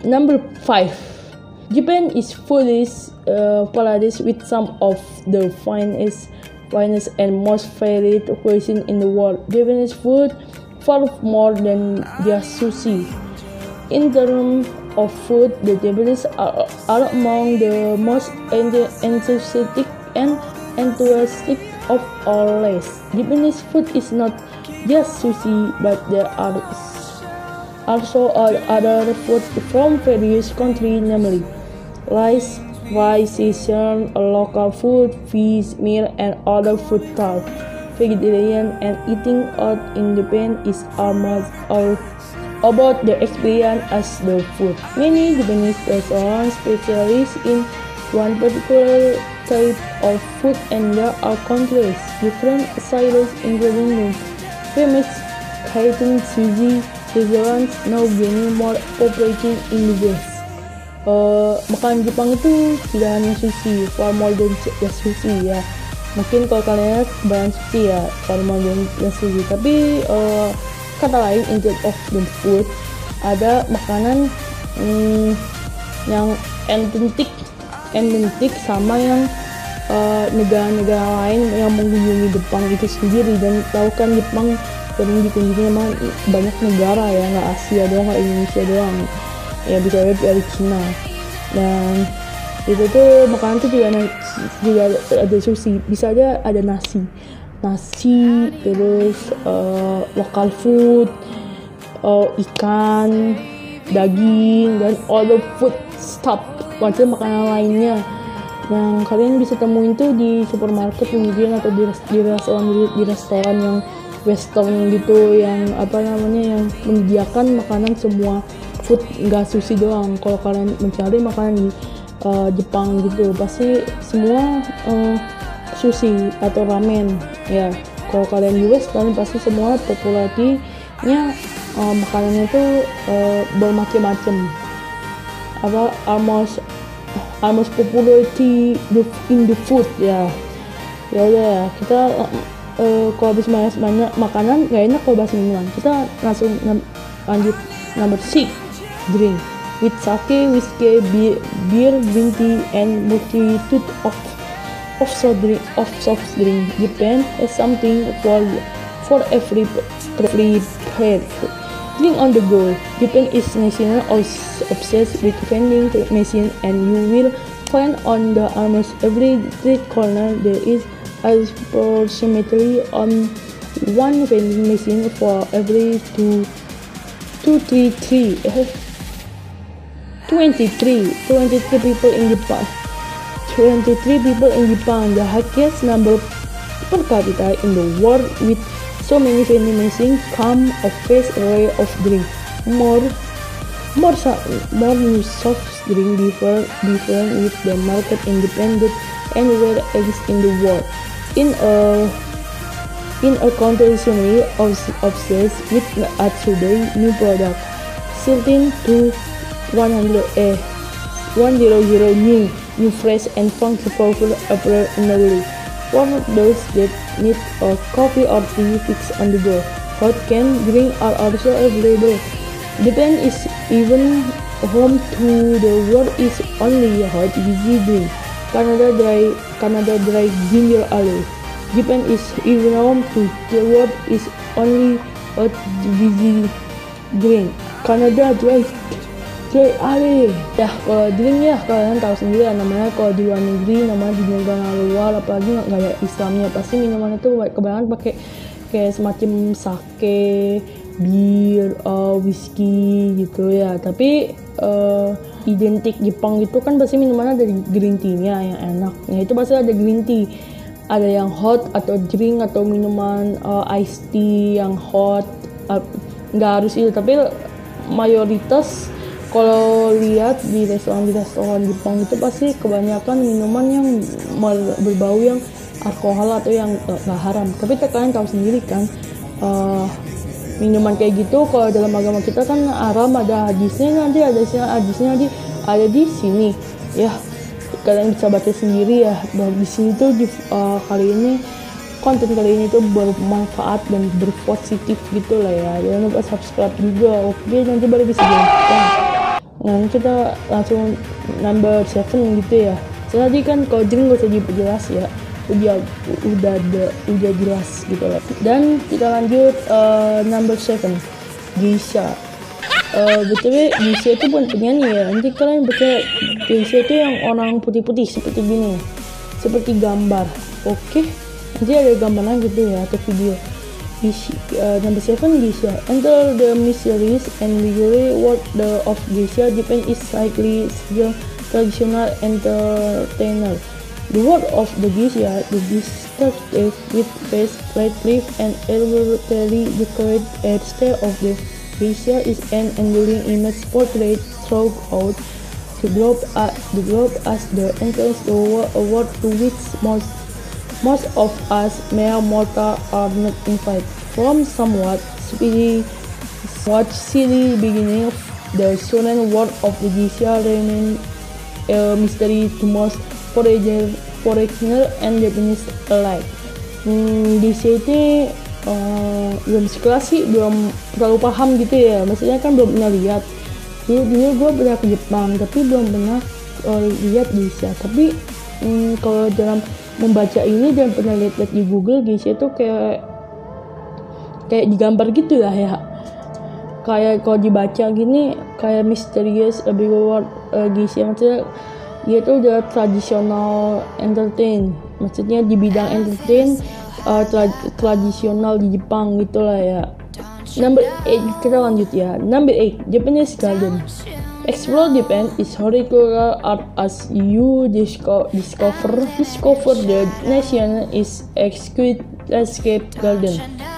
Number 5. Japan is fully paradise with some of the finest and most varied cuisine in the world. Japanese food far more than just sushi. In terms of food, the Japanese are among the most enthusiastic and enthusiastic of all races. Japanese food is not just sushi, but there are also other food from various countries, namely rice, sesame, local food, fish, meat, and other food types. Vegetarian and eating out in Japan is almost all about the experience as the food. Many Japanese restaurants specialize in one particular type of food, and there are countless different styles, including the famous Kaiten sushi restaurants now gaining more operating in the West. Makanan Jepang itu tidak hanya sushi, far more than just sushi ya. Mungkin kalau kalian lihat kebanyakan sushi ya, far more than just sushi. Tapi kata lain, instead of the food, ada makanan yang identik sama yang negara-negara lain yang mengunjungi Jepang itu sendiri. Dan tahu kan Jepang sering dikunjungi sama banyak negara ya, nggak Asia doang, nggak Indonesia doang ya, bisa lihat dari Cina. Dan itu tuh makanan tuh juga ada sushi, bisa aja ada nasi, terus local food, ikan, daging, dan other food stuff, macam makanan lainnya yang kalian bisa temuin tuh di supermarket mungkin, atau di restoran yang western gitu, yang yang menyediakan makanan semua food, nggak sushi doang. Kalau kalian mencari makanan di Jepang gitu, pasti semua sushi atau ramen ya. Kalau kalian US, kalian pasti semua popularitinya makanannya tuh bermacam-macam, almost popularity in the food ya. Ya udah, kita kalau habis banyak makanan nggak enak kalau bahas minuman, kita langsung lanjut. Number 6, drink. With sake, whiskey, beer, green tea, and multitude of soft drink, Japan has something for every preferred. Drink on the go. Japan is national obsessed with vending machine, and you will find on the almost every street corner there is approximately on one vending machine for every 23 people in Japan. 23 people in Japan, the highest number per capita in the world, with so many vending machines come a vast array of drink. More new soft drink different with the market independent anywhere else in the world. In a continuously obsessed with today new product, certain to 100 new fresh and funky popular appear annually. For those that need a coffee or tea fix on the go, hot canned drinks are also available. Japan is even home to the world is only hot fizzy drink, Canada dry ginger ale. Japan is even home to the world is only hot fizzy drink, Canada dry ale. Ya, kalau drink ya kalian tahu sendiri ya, namanya kalau di luar negeri namanya di negara luar, apalagi nggak ada Islamnya, pasti minuman itu kebanyakan pakai kayak semacam sake, bir, whisky gitu ya. Tapi identik Jepang itu kan pasti minumannya dari green tea-nya yang enaknya itu pasti ada green tea, ada yang hot atau drink atau minuman iced tea yang hot, nggak harus itu, tapi mayoritas kalau lihat di restoran Jepang itu pasti kebanyakan minuman yang berbau yang alkohol atau yang nggak haram. Tapi kalian tahu sendiri kan, minuman kayak gitu kalau dalam agama kita kan haram, ada hadisnya, ada di sini ya. Kalian bisa baca sendiri ya, bahwa di sini tuh konten kali ini tuh bermanfaat dan berpositif gitu lah ya. Jangan lupa subscribe juga. Oke, nanti baru bisa dilanjutkan. Nah, kita langsung number 7 gitu ya. Tadi kan coding gak usah diperjelas ya, udah jelas gitu lah. Dan kita lanjut number 7, Geisha. Btw Geisha itu bukan penyanyi ya, nanti kalian baca Geisha itu yang orang putih-putih seperti gini, seperti gambar. Oke, nanti ada gambaran gitu ya atau video. Number 7, Geisha. Enter the mysterious and legally world of Geisha. Japan is slightly still traditional entertainer. The world of the Geisha, the distinctive with face, red leaf, and elaborately decorated hairstyle of the Geisha is an enduring image portrayed throughout the globe as the entrance to a world to which most of us mere mortal are not invited. From somewhat silly beginning, the sudden world of the Geisha remains a mystery to most foreigner and Japanese alike. Geisha ini belum sekelas sih, belum terlalu paham gitu ya. Maksudnya kan belum pernah lihat. Dulu gue pernah ke Jepang, tapi belum pernah lihat Geisha. Tapi kalau dalam membaca ini dan pernah lihat di Google, Geisha itu kayak digambar gitu lah ya. Kayak kalau dibaca gini kayak mysterious world Geisha, maksudnya dia tuh udah tradisional entertain, maksudnya di bidang entertain tradisional di Jepang gitulah ya. Number 8, kita lanjut ya. Number 8, Japanese Garden. Explore Japan is historical art as you discover the nation is exquisite landscape garden.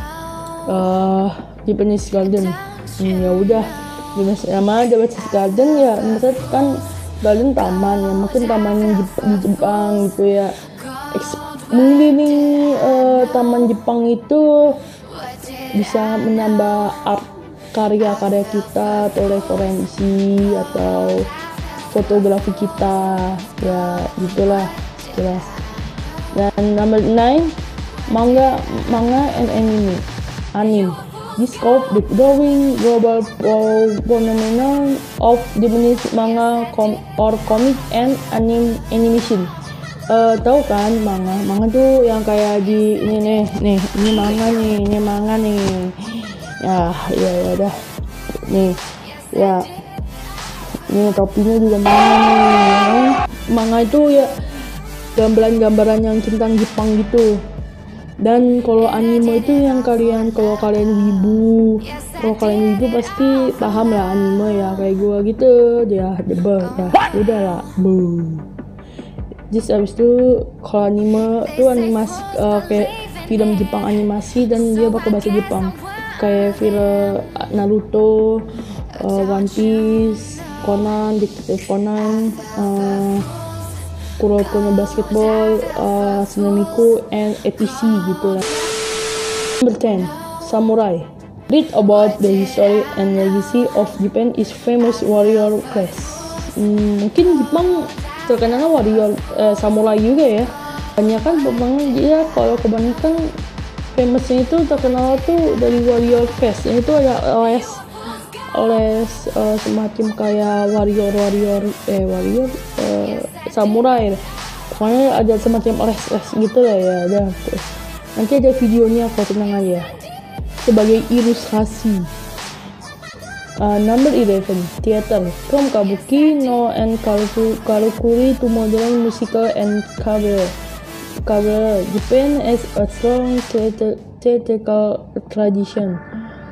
Japanese Garden. Ya udah, nama Japanese Garden ya, maksudnya kan garden taman ya, mungkin taman di Jepang gitu ya. Mengelilingi taman Jepang itu bisa menambah art karya-karya kita atau referensi atau fotografi kita ya, gitulah jelas. Dan number 9, manga and anime. Discover the growing global phenomenon of Japanese manga or comic and animation. Tahu kan manga tuh yang kayak di ini manga nih. Ya udah. Nih. Ya. Ini topinya juga manga nih. Manga itu ya gambaran-gambaran yang tentang Jepang gitu. Dan kalau anime itu yang kalau kalian wibu pasti paham lah anime ya, kayak gua gitu ya, udah lah. Just abis itu kalau anime itu animasi kayak film Jepang animasi dan dia pakai bahasa Jepang, kayak film Naruto, One Piece, Conan, Detektif Conan, Kuroko no Basketball, Tsunamiku, and etc gitu lah. Number 10, Samurai. Read about the history and legacy of Japan is famous warrior class. Mungkin Jepang terkenal warrior samurai juga ya. Kebanyakan dia kalau kebanyakan famousnya itu terkenal tuh dari warrior class. Itu ada les semacam kayak warrior samurai. Pokoknya ada semacam les gitu lah ya. Nanti ada videonya kok, tenang aja. Sebagai ilustrasi. Number 11, theater. From kabuki no and karikuri to modern musical and cabaret. Japan has a strong theatrical tradition.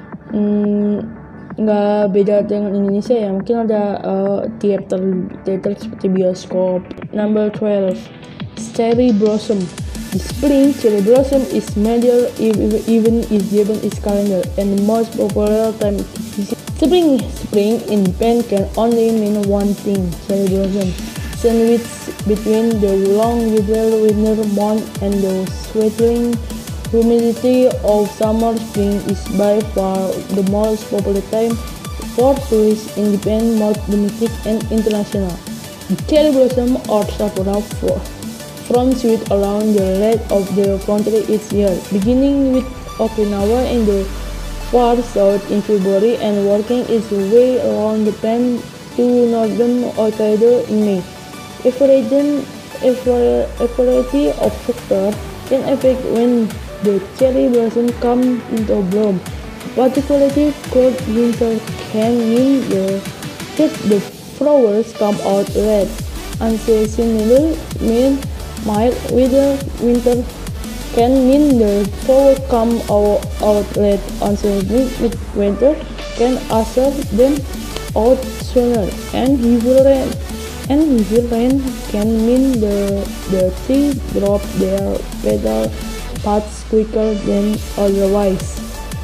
Nggak beda dengan Indonesia ya, mungkin ada teater seperti bioskop. Number 12, cherry blossom. The spring cherry blossom is major even in Japanese calendar and the most popular time. Spring in Japan can only mean one thing: cherry blossom. Sandwiched between the long winter month and the sweltering humidity of summer, spring is by far the most popular time for tourists in Japan, both domestic and international. The cherry blossom or sakura from sweet around the rest of the country each year, beginning with Okinawa in the far south in February and working its way around Japan to northern Hokkaido in May. A variety of factors can affect when the cherry blossom come into bloom. Particularly cold winter can mean that the flowers come out red. Unseasonable mean mild winter can mean the flowers come out red. Unseasonable winter can usher them out sooner. And heavy rain can mean the tree drop their petal parts quicker than otherwise.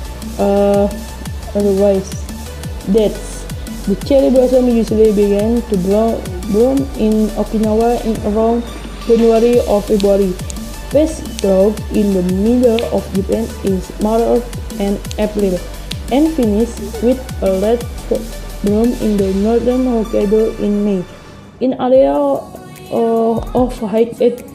Dates. The cherry blossom usually begin to bloom in Okinawa in around January or February. Best growth in the middle of Japan is March and April, and finish with a late bloom in the northern Hokkaido in May. In area of high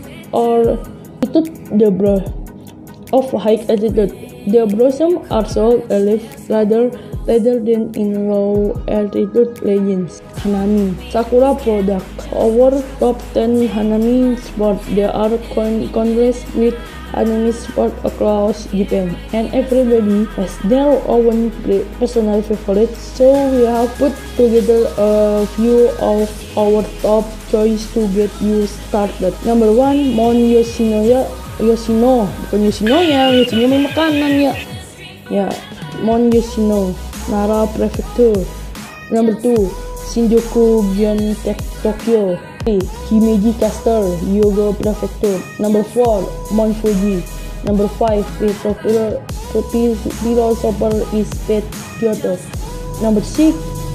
altitude, the blossoms are sold a leaf rather than in low altitude regions. Hanami Sakura product. Our top 10 Hanami spots. There are countless with Hanami spots across Japan, and everybody has their own personal favorites. So we have put together a few of our top choice to get you started. Number 1, Mount Yoshino, bukan Yoshinoya may makanan ya. Mount Yoshino, Nara Prefecture. Number 2, Shinjuku Gyeontek, Tokyo. 3, Himeji Castle, Hyogo Prefecture. Number 4, Mount Fuji. Number 5, Philosopher is Pet, Kyoto. Number 6,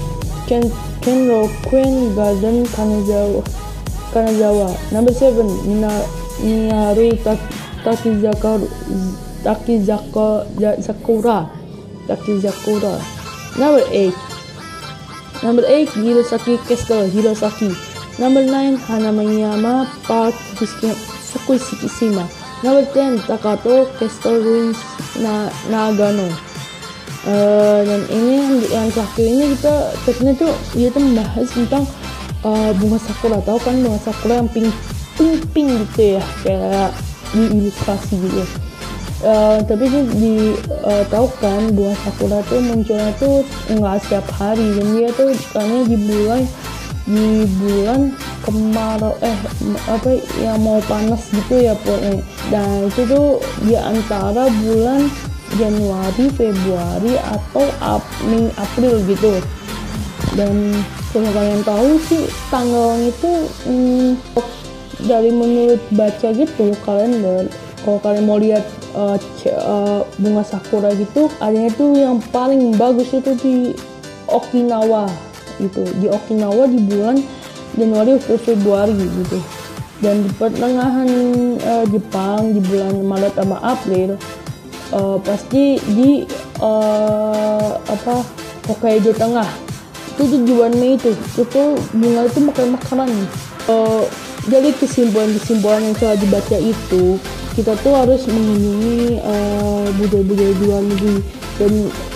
Kenroku Garden, Kanazawa. Number 7, Minaharu Takizakura. Number 8, Hirosaki Castle, Hirosaki. Number 9, Hanamiyama Park, Fukushima. Number 10, Takato Castle Ruins, Nagano. Dan ini yang terakhir ini kita membahas tentang bunga sakura. Tahu kan bunga sakura yang pink gitu ya, kayak di ilustrasi gitu. Tapi tahu kan bunga sakura tuh munculnya tuh nggak setiap hari, dan dia tuh karena di bulan kemarau yang mau panas gitu ya pokoknya. Dan itu tuh di antara bulan Januari, Februari atau April gitu. Dan kalau kalian tahu sih tanggalnya itu dari menurut baca gitu, kalau kalian mau lihat bunga sakura gitu, adanya tuh yang paling bagus itu di Okinawa gitu. Di Okinawa di bulan Januari atau Februari gitu. Dan di pertengahan Jepang di bulan Maret sama April pasti di Hokkaido Tengah itu di bulan Mei itu bunga itu makanan. Jadi kesimpulan yang telah dibaca itu, kita tuh harus mengunjungi budaya-budaya di luar negeri dan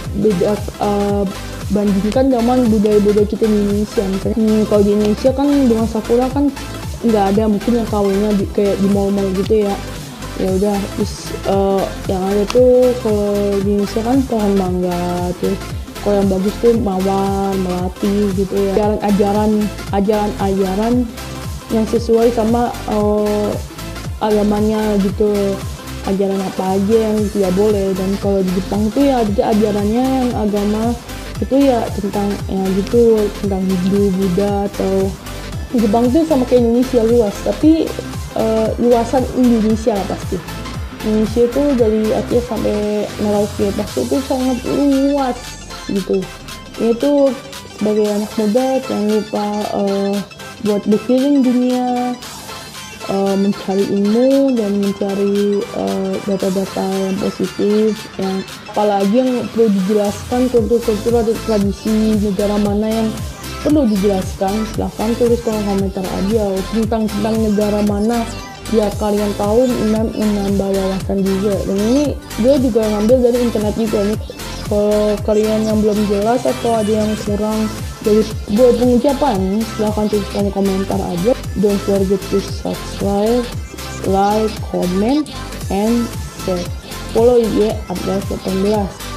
bandingkan dengan budaya-budaya kita di Indonesia. Misalnya kalau di Indonesia kan bunga sakura kan nggak ada, mungkin yang kawinnya kayak di mall-mall gitu ya. Ya udah, terus yang ada tuh kalau di Indonesia kan pohon mangga, terus kalau yang bagus tuh mawar, melati gitu ya. Ajaran yang sesuai sama agamanya gitu, ajaran apa aja yang tidak boleh. Dan kalau di Jepang tuh ya ada ajarannya yang agama itu ya tentang tentang Hindu, Buddha, atau Jepang tuh sama kayak Indonesia luas, tapi luasan Indonesia lah pasti. Indonesia itu dari Aceh sampai Merauke pasti itu sangat luas gitu. Ini tuh sebagai anak muda jangan lupa buat berkeliling dunia, mencari ilmu dan mencari data-data yang positif, yang apalagi yang perlu dijelaskan, kultur-kultur atau tradisi negara mana yang perlu dijelaskan. Silahkan tulis kolom komentar aja tentang negara mana ya kalian tahu, menambah wawasan juga. Dan ini gue juga ngambil dari internet juga nih. Kalau kalian yang belum jelas atau ada yang kurang Dari dua pengucapan, silahkan tuliskan komentar aja. Don't forget to subscribe, like, comment, and share. Follow IG @18.